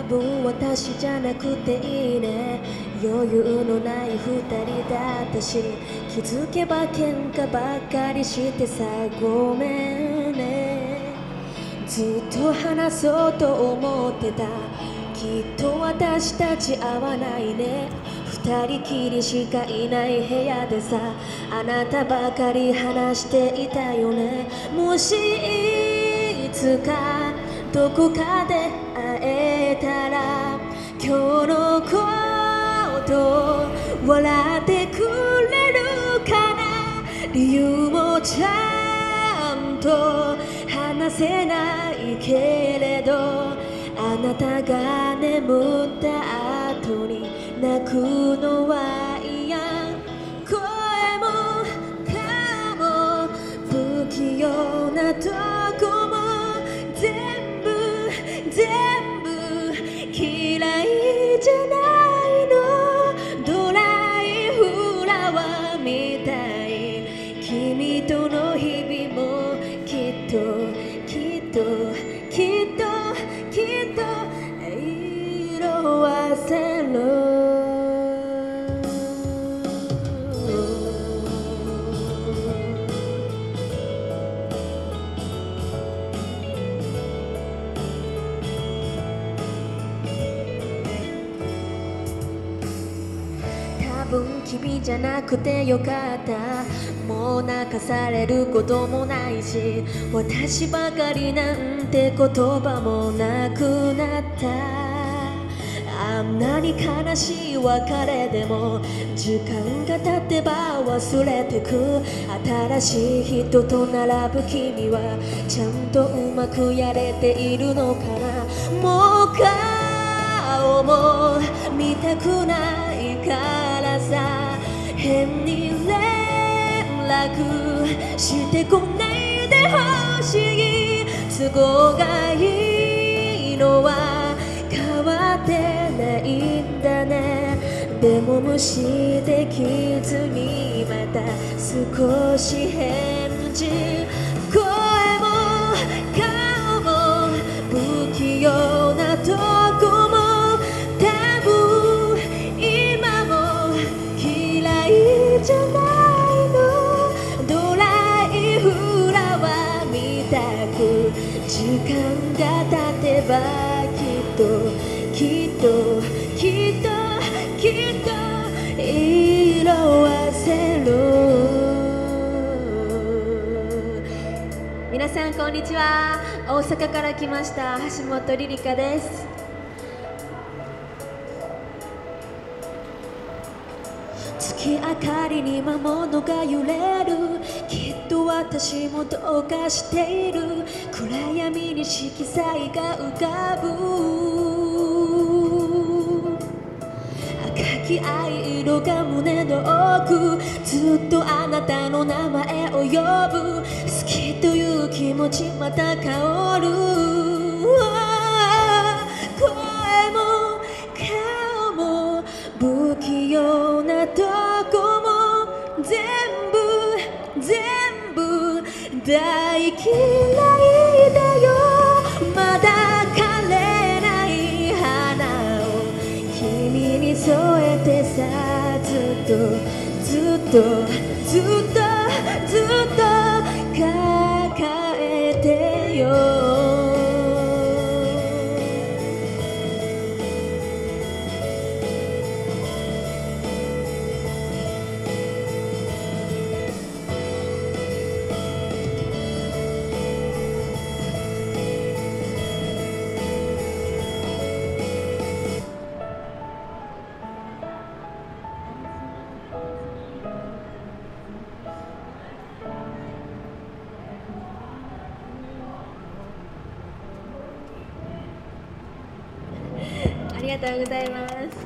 分私じゃなくていいね。余裕のない二人だったし、気づけば喧嘩ばっかりしてさ、ごめんね。ずっと話そうと思ってた。きっと私たち合わないね。二人きりしかいない部屋でさ、あなたばかり話していたよね。もしいつかどこかで会えたら、今日のこと笑ってくれるかな。理由もちゃんと話せないけれど、あなたが眠った後に泣くのは嫌。声も顔も不器用なとこも全部嫌いじゃないの。ドライフラワーみたい。君との日々もきっと色あせる。多分君じゃなくてよかった。もう泣かされることもないし、私ばかりなんて言葉もなくなった。あんなに悲しい別れでも時間が経てば忘れてく。新しい人と並ぶ君はちゃんとうまくやれているのかな。もう顔も見たくないからさ、変に連絡してこないでほしい。都合がいいのは変わってないんだね。でも無視できずにまた少し返事。声も顔も不器用なとこも多分今も嫌いじゃないの。ドライフラワーみたく時間が経てばきっと色あせる。皆さんこんにちは。大阪から来ました橋本リリカです。月明かりに魔物が揺れる。きっと私もどうかしている。暗闇に色彩が浮かぶ。赤き藍色が胸の奥。ずっとあなたの名前を呼ぶ。好きという気持ちまた香る。声も顔も不器用なとこも全部大嫌いだよ。まだ枯れない花を君に添えてさ、ずっと抱えてよ。ありがとうございます。